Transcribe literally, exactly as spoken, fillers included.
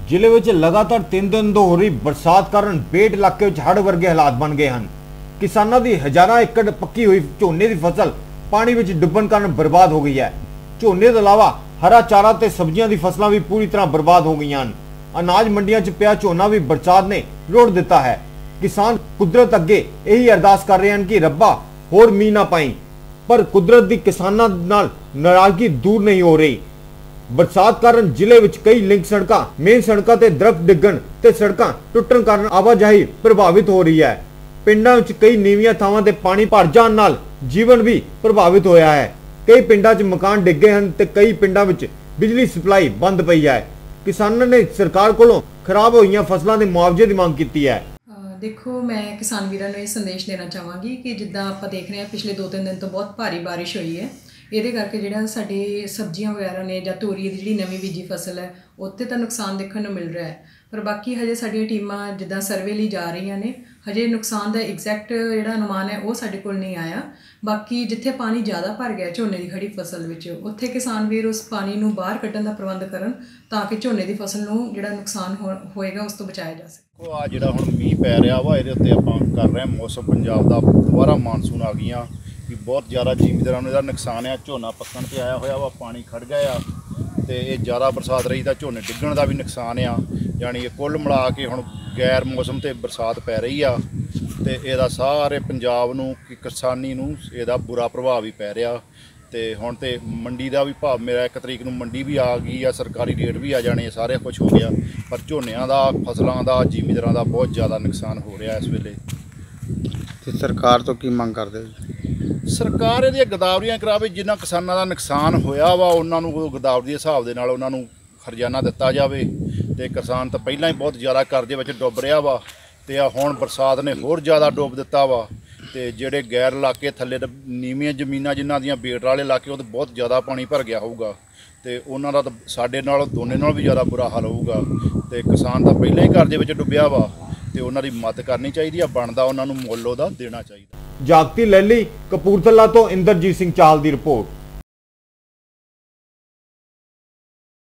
ਜ਼ਿਲ੍ਹੇ ਵਿੱਚ ਲਗਾਤਾਰ ਤਿੰਨ ਦਿਨ ਤੋਂ ਹੋ ਰਹੀ ਬਰਸਾਤ ਕਾਰਨ ਬੇਟ ਇਲਾਕੇ ਵਿੱਚ ਹੜ੍ਹ ਵਰਗੇ ਹਾਲਾਤ ਬਣ ਗਏ ਹਨ। ਕਿਸਾਨਾਂ ਦੀ ਹਜ਼ਾਰਾਂ ਏਕੜ ਪੱਕੀ ਹੋਈ ਝੋਨੇ ਦੀ ਫਸਲ ਪਾਣੀ ਵਿੱਚ ਡੁੱਬਣ ਕਾਰਨ ਬਰਬਾਦ ਹੋ ਗਈ ਹੈ। ਝੋਨੇ ਤੋਂ ਇਲਾਵਾ ਹਰਾ ਚਾਰਾ ਤੇ ਸਬਜ਼ੀਆਂ ਦੀ ਫਸਲਾਂ ਵੀ ਪੂਰੀ ਤਰ੍ਹਾਂ ਬਰਬਾਦ ਹੋ ਗਈਆਂ ਹਨ। ਅਨਾਜ ਮੰਡੀਆਂ 'ਚ ਪਿਆ ਝੋਨਾ ਵੀ ਬਰਸਾਤ ਨੇ ਰੋੜ ਦਿੱਤਾ ਹੈ। ਕਿਸਾਨ ਕੁਦਰਤ ਅੱਗੇ ਇਹੀ ਅਰਦਾਸ ਕਰ ਰਹੇ ਹਨ ਕਿ ਰੱਬਾ ਹੋਰ ਮੀਂਹ ਨਾ ਪਾਈ, ਪਰ ਕੁਦਰਤ ਦੀ ਕਿਸਾਨਾਂ ਨਾਲ ਨਾਰਾਜ਼ਗੀ ਦੂਰ ਨਹੀਂ ਹੋ ਰਹੀ। बरसात कारण जिले विच कई लिंक सड़क मेन सड़क ते दरख्त डिगण ते सड़क टुटण कारण आवाजाही प्रभावित हो रही है। पिंडां विच कई नीवियां थावां ते पानी भर जाण नाल जीवन भी प्रभावित होया है। कई पिंडां च मकान डिग गए हैं ते कई पिंडां विच बिजली सप्लाई बंद पई है। किसानां ने सरकार कोलों खराब होईयां फसलां दे मुआवजे दी मांग कीती है। देखो, मैं किसान वीरां नूं ये संदेश देना चाहांगी कि जिद्दां आपां देख रहे हैं पिछले दो तीन दिन तो बहुत भारी बारिश हुई है। ਇਹਦੇ ਕਰਕੇ ਜਿਹੜਾ ਸਾਡੀ ਸਬਜ਼ੀਆਂ ਵਗੈਰਾ ਨੇ ਜਾਂ ਤੋਰੀ ਦੀ ਜਿਹੜੀ ਨਵੀਂ ਬੀਜੀ ਫਸਲ ਹੈ ਉੱਥੇ ਤਾਂ ਨੁਕਸਾਨ ਦੇਖਣ ਨੂੰ ਮਿਲ ਰਿਹਾ ਹੈ, ਪਰ ਬਾਕੀ ਹਜੇ ਸਾਡੀਆਂ ਟੀਮਾਂ ਜਿੱਦਾਂ ਸਰਵੇ ਲਈ ਜਾ ਰਹੀਆਂ ਨੇ, ਹਜੇ ਨੁਕਸਾਨ ਦਾ ਐਗਜ਼ੈਕਟ ਜਿਹੜਾ ਅਨੁਮਾਨ ਹੈ ਉਹ ਸਾਡੇ ਕੋਲ ਨਹੀਂ ਆਇਆ। ਬਾਕੀ ਜਿੱਥੇ ਪਾਣੀ ਜ਼ਿਆਦਾ ਭਰ ਗਿਆ ਝੋਨੇ ਦੀ ਖੜੀ ਫਸਲ ਵਿੱਚ, ਉੱਥੇ ਕਿਸਾਨ ਵੀਰ ਉਸ ਪਾਣੀ ਨੂੰ ਬਾਹਰ ਕੱਢਣ ਦਾ ਪ੍ਰਬੰਧ ਕਰਨ ਤਾਂ ਕਿ ਝੋਨੇ ਦੀ ਫਸਲ ਨੂੰ ਜਿਹੜਾ ਨੁਕਸਾਨ ਹੋਏਗਾ ਉਸ ਤੋਂ ਬਚਾਇਆ ਜਾ ਸਕੇ। ਉਹ ਆ ਜਿਹੜਾ ਹੁਣ ਮੀਂਹ ਪੈ ਰਿਹਾ ਵਾ ਇਹਦੇ ਉੱਤੇ ਆਪਾਂ ਕਰ ਰਹੇ ਹਾਂ ਮੌਸਮ ਪੰਜਾਬ ਦਾ ਦੁਬਾਰਾ ਮਾਨਸੂਨ ਆ ਗਈਆਂ कि बहुत ज़्यादा ਜ਼ਿਮੀਂਦਾਰਾਂ ਨੂੰ ਇਹਦਾ ਨੁਕਸਾਨ ਆ। ਝੋਨਾ ਪੱਕਣ ਤੇ ਆਇਆ ਹੋਇਆ ਵਾ, ਪਾਣੀ ਖੜ ਗਿਆ ਆ ਤੇ ਇਹ ਜ਼ਿਆਦਾ ਬਰਸਾਤ ਰਹੀ ਤਾਂ ਝੋਨੇ ਡਿੱਗਣ ਦਾ ਵੀ ਨੁਕਸਾਨ ਆ। ਯਾਨੀ ਇਹ ਕੁੱਲ ਮਿਲਾ ਕੇ ਹੁਣ ਗੈਰ ਮੌਸਮ ਤੇ ਬਰਸਾਤ ਪੈ ਰਹੀ ਆ ਤੇ ਇਹਦਾ ਸਾਰੇ ਪੰਜਾਬ ਨੂੰ ਕਿਸਾਨੀ ਨੂੰ ਇਹਦਾ ਬੁਰਾ ਪ੍ਰਭਾਵ ਵੀ ਪੈ ਰਿਹਾ। ਤੇ ਹੁਣ ਤੇ ਮੰਡੀ ਦਾ ਵੀ ਭਾਵ ਮੇਰਾ ਇੱਕ ਤਰੀਕ ਨੂੰ ਮੰਡੀ ਵੀ ਆ ਗਈ ਆ, ਸਰਕਾਰੀ ਰੇਟ ਵੀ ਆ ਜਾਣੇ, ਸਾਰੇ ਕੁਝ ਹੋ ਗਿਆ, ਪਰ ਝੋਨਿਆਂ ਦਾ ਫਸਲਾਂ ਦਾ ਜ਼ਿਮੀਂਦਾਰਾਂ ਦਾ ਬਹੁਤ ਜ਼ਿਆਦਾ ਨੁਕਸਾਨ ਹੋ ਰਿਹਾ ਇਸ ਵੇਲੇ। ਤੇ ਸਰਕਾਰ ਤੋਂ ਕੀ ਮੰਗ ਕਰਦੇ ਜੀ? ਸਰਕਾਰ ਇਹਦੀਆਂ ਗਦਾਵਰੀਆਂ ਕਰਾਵੇ, ਜਿੰਨਾ ਕਿਸਾਨਾਂ ਦਾ ਨੁਕਸਾਨ ਹੋਇਆ ਵਾ ਉਹਨਾਂ ਨੂੰ ਗਦਾਵਰੀ ਦੇ ਹਿਸਾਬ ਦੇ ਨਾਲ ਉਹਨਾਂ ਨੂੰ ਹਰਜਾਨਾ ਦਿੱਤਾ ਜਾਵੇ। ਤੇ ਕਿਸਾਨ ਤਾਂ ਪਹਿਲਾਂ ਹੀ ਬਹੁਤ ਜ਼ਿਆਦਾ ਕਰਜ਼ੇ ਵਿੱਚ ਡੁੱਬ ਰਿਹਾ ਵਾ ਤੇ ਆ ਹੁਣ ਬਰਸਾਤ ਨੇ ਹੋਰ ਜ਼ਿਆਦਾ ਡੁੱਬ ਦਿੱਤਾ ਵਾ। ਤੇ ਜਿਹੜੇ ਗੈਰ ਇਲਾਕੇ ਥੱਲੇ ਨੀਵੀਆਂ ਜ਼ਮੀਨਾਂ ਜਿਨ੍ਹਾਂ ਦੀਆਂ ਬੇਟ ਵਾਲੇ ਇਲਾਕੇ, ਉਹ ਤਾਂ ਬਹੁਤ ਜ਼ਿਆਦਾ ਪਾਣੀ ਭਰ ਗਿਆ ਹੋਊਗਾ ਤੇ ਉਹਨਾਂ ਦਾ ਤਾਂ ਸਾਡੇ ਨਾਲ ਦੋਨੇ ਨਾਲ ਵੀ ਜ਼ਿਆਦਾ ਬੁਰਾ ਹਾਲ ਹੋਊਗਾ। ਤੇ ਕਿਸਾਨ ਤਾਂ ਪਹਿਲਾਂ ਹੀ ਕਰਜ਼ੇ ਵਿੱਚ ਡੁੱਬਿਆ ਵਾ ਤੇ ਉਹਨਾਂ ਦੀ ਮਦਦ ਕਰਨੀ ਚਾਹੀਦੀ ਆ, ਬਣਦਾ ਉਹਨਾਂ ਨੂੰ ਮੁੱਲ ਉਹਦਾ ਦੇਣਾ ਚਾਹੀਦਾ। ਜਾਗਤੀ ਲੈ ਲਈ ਕਪੂਰਥਲਾ ਤੋਂ ਇੰਦਰਜੀਤ ਸਿੰਘ ਚਾਹਲ ਦੀ ਰਿਪੋਰਟ।